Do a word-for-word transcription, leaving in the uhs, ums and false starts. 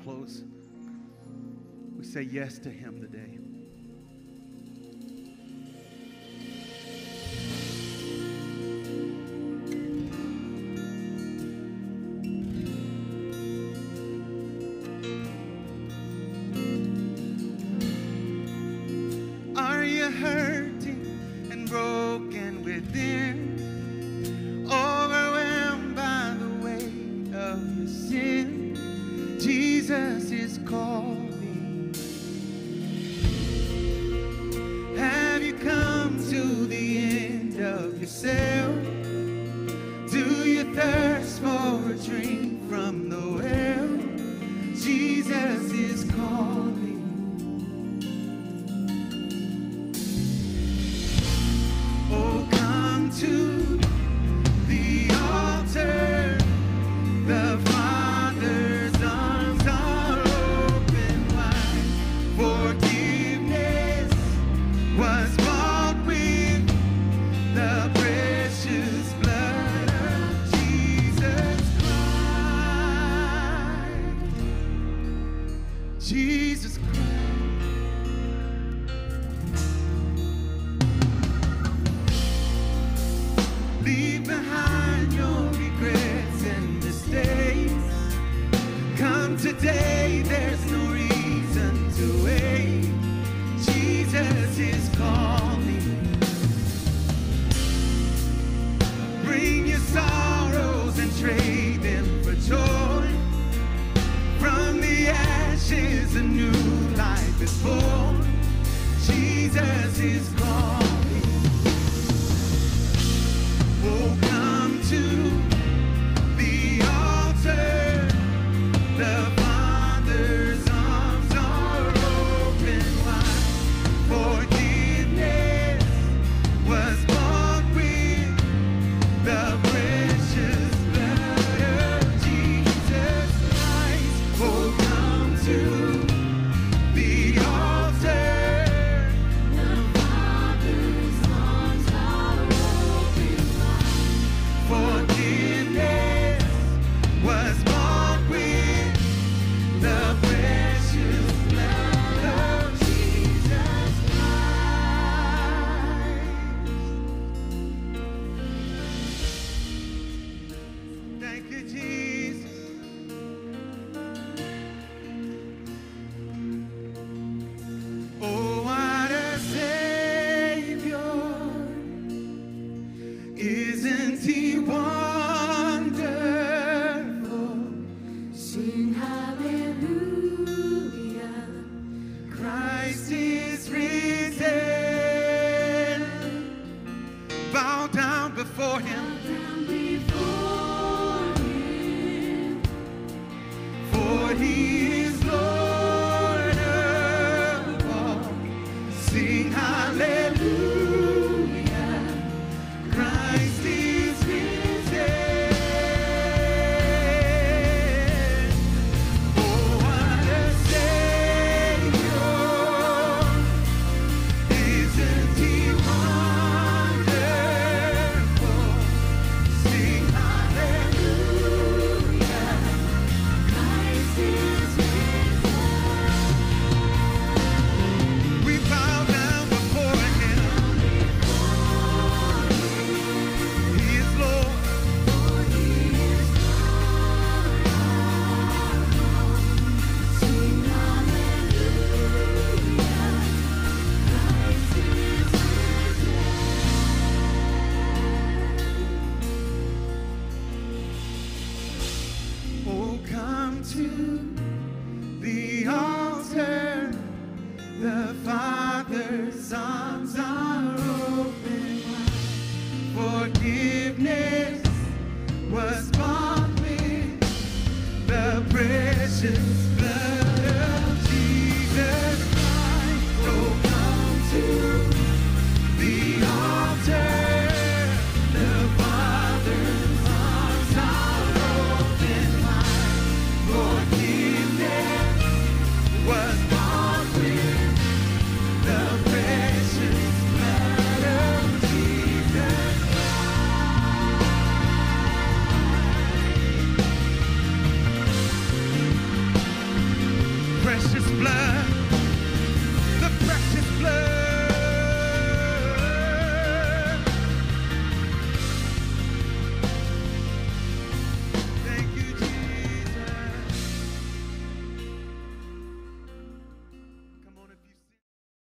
close, we say yes to him today. Are you hurting and broken within, overwhelmed by the weight of your sin? Jesus is calling. Have you come to the end of yourself? Do you thirst for a drink from the well? Jesus is calling. Oh, come to the altar. The Father's arms are open wide. Forgiveness was bought with the precious blood of Jesus Christ. Jesus Christ. Leave behind your regrets and mistakes. Come today, there's no reason to wait. Jesus is calling. Bring your sorrows and trade them for joy. From the ashes, a new life is born. Jesus is calling. Oh, come to the altar. The Father's arms are open wide. Forgiveness was bought with the precious blood of Jesus Christ. Oh, come to the altar. The Father's arms are open wide. Forgiveness was bought with the precious blood of Jesus Christ. Thank you, Jesus. Oh, what a Savior. Isn't he wonderful? Sing hallelujah. Christ is risen. Bow down before him. For he is Lord of all. Sing hallelujah. Christ is risen. Oh, what a Savior. Isn't he wonderful? Sing hallelujah. Christ is risen. We bow down before him. He is Lord. Sing hallelujah. Christ is risen. Oh, come to the altar. The Father's arms are open wide. Forgiveness was bought with the precious blood of Jesus Christ. Oh, come to the altar. The Father's arms are open wide. Forgiveness was bought with the precious blood of Jesus Christ. precious blood